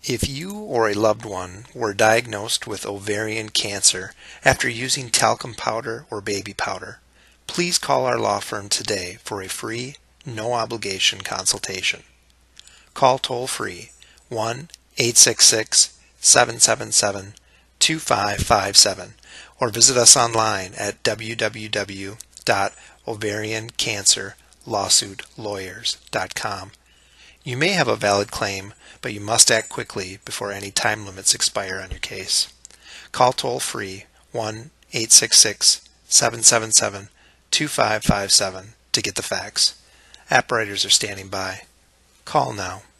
If you or a loved one were diagnosed with ovarian cancer after using talcum powder or baby powder, please call our law firm today for a free, no-obligation consultation. Call toll-free 1-866-777-2557 or visit us online at www.ovariancancerlawsuitlawyers.com. You may have a valid claim, but you must act quickly before any time limits expire on your case. Call toll-free 1-866-777-2557 to get the facts. App writers are standing by. Call now.